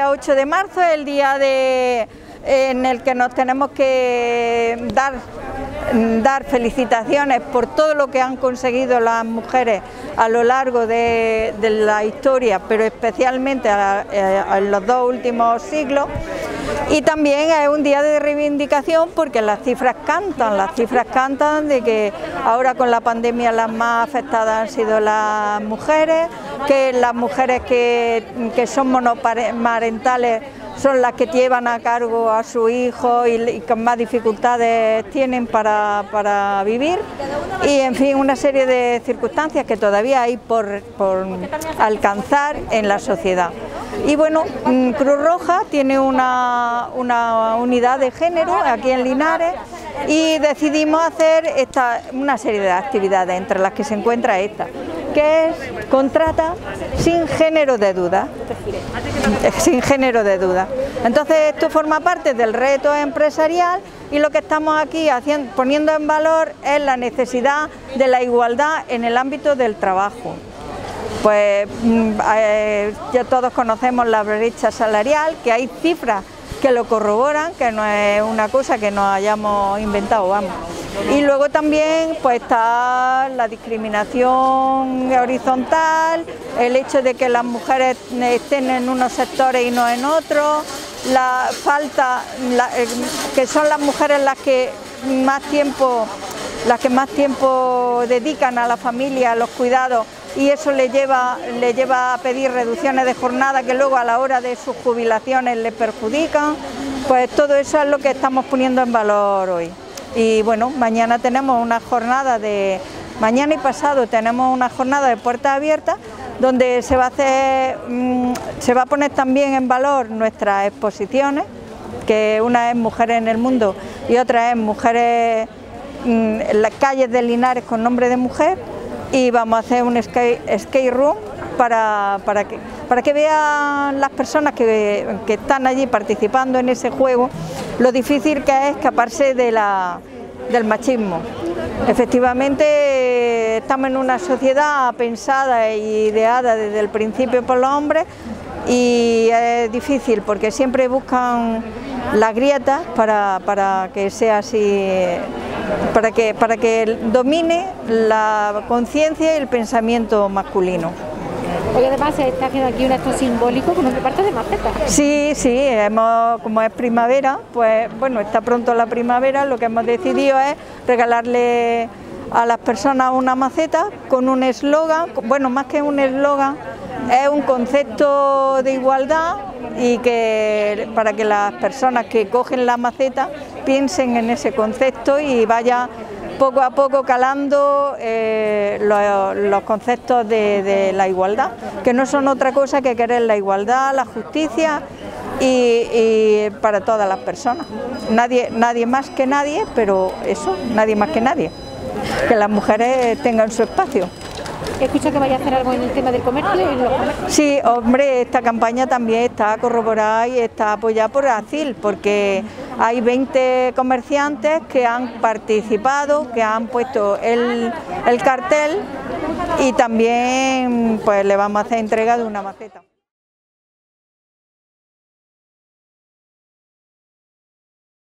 día 8 de marzo es el día en el que nos tenemos que dar felicitaciones por todo lo que han conseguido las mujeres a lo largo de la historia, pero especialmente en los 2 últimos siglos. Y también es un día de reivindicación porque las cifras cantan de que ahora con la pandemia las más afectadas han sido las mujeres, que las mujeres que son monoparentales son las que llevan a cargo a su hijo y con más dificultades tienen para vivir, y en fin una serie de circunstancias que todavía hay por alcanzar en la sociedad. Y bueno, Cruz Roja tiene una unidad de género aquí en Linares y decidimos hacer una serie de actividades, entre las que se encuentra esta, que es contrata sin género de duda. Sin género de duda. Entonces esto forma parte del reto empresarial y lo que estamos aquí poniendo en valor es la necesidad de la igualdad en el ámbito del trabajo. Pues ya todos conocemos la brecha salarial, que hay cifras que lo corroboran, que no es una cosa que nos hayamos inventado, vamos. Y luego también pues está la discriminación horizontal, el hecho de que las mujeres estén en unos sectores y no en otros, la falta, que son las mujeres las que más tiempo dedican a la familia, a los cuidados, y eso le lleva a pedir reducciones de jornada que luego a la hora de sus jubilaciones les perjudican. Pues todo eso es lo que estamos poniendo en valor hoy. Y bueno, mañana tenemos una jornada mañana y pasado tenemos una jornada de puertas abiertas donde se va a poner también en valor nuestras exposiciones, que una es Mujeres en el Mundo y otra es Mujeres en las calles de Linares con nombre de mujer, y vamos a hacer un skate room para que vean las personas que están allí participando en ese juego lo difícil que es escaparse del machismo. Efectivamente estamos en una sociedad pensada e ideada desde el principio por los hombres y es difícil porque siempre buscan las grietas para que sea así, para que domine la conciencia y el pensamiento masculino. Hoy además se está haciendo aquí un acto simbólico con un reparto de macetas. Sí, como es primavera, pues bueno, está pronto la primavera, lo que hemos decidido es regalarle a las personas una maceta con un eslogan, bueno, más que un eslogan, es un concepto de igualdad y para que las personas que cogen la maceta piensen en ese concepto y vaya poco a poco calando los conceptos de la igualdad, que no son otra cosa que querer la igualdad, la justicia y para todas las personas. Nadie más que nadie, pero eso, nadie más que nadie. Que las mujeres tengan su espacio. ¿Escucha que vaya a hacer algo en el tema del comercio? Sí, hombre, esta campaña también está corroborada y está apoyada por ACIL, porque hay 20 comerciantes que han participado, que han puesto el cartel y también pues le vamos a hacer entrega de una maceta.